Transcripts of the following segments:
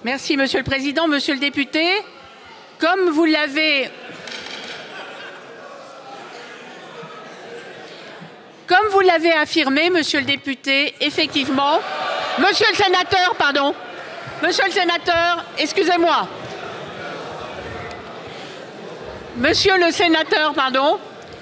Merci, Monsieur le Président. Monsieur le député, comme vous l'avez affirmé, Monsieur le député, effectivement... Monsieur le sénateur, pardon. Monsieur le sénateur, excusez-moi. Monsieur le sénateur, pardon.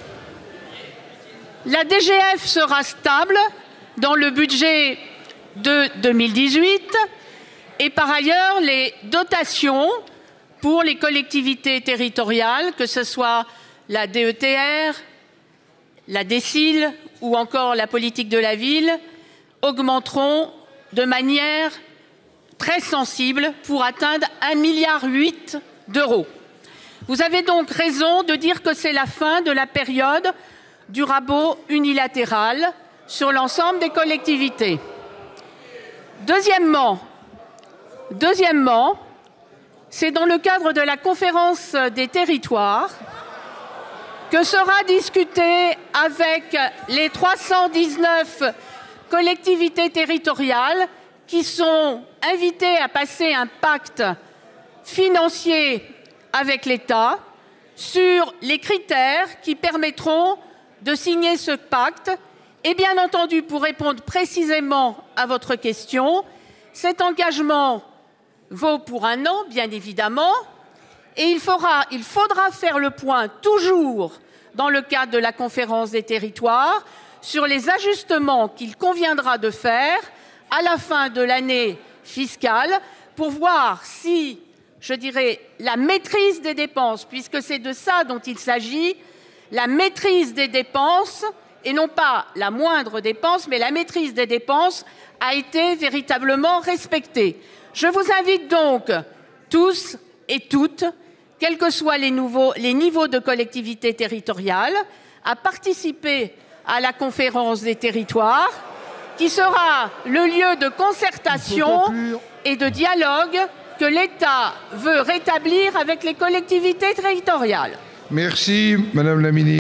La DGF sera stable dans le budget de 2018 et par ailleurs les dotations pour les collectivités territoriales, que ce soit la DETR, la DSIL ou encore la politique de la ville, augmenteront de manière très sensible pour atteindre 1,8 milliard d'euros. Vous avez donc raison de dire que c'est la fin de la période du rabot unilatéral sur l'ensemble des collectivités. Deuxièmement, c'est dans le cadre de la conférence des territoires que sera discuté avec les 319 collectivités territoriales qui sont invitées à passer un pacte financier avec l'État sur les critères qui permettront de signer ce pacte. Et bien entendu, pour répondre précisément à votre question, cet engagement vaut pour 1 an, bien évidemment, et il faudra faire le point toujours dans le cadre de la conférence des territoires sur les ajustements qu'il conviendra de faire à la fin de l'année fiscale pour voir si, je dirais, la maîtrise des dépenses, puisque c'est de ça dont il s'agit, la maîtrise des dépenses, et non pas la moindre dépense, mais la maîtrise des dépenses a été véritablement respectée. Je vous invite donc tous et toutes, quels que soient les niveaux de collectivité territoriale, à participer à la conférence des territoires, qui sera le lieu de concertation et de dialogue que l'État veut rétablir avec les collectivités territoriales. Merci, Madame la Ministre.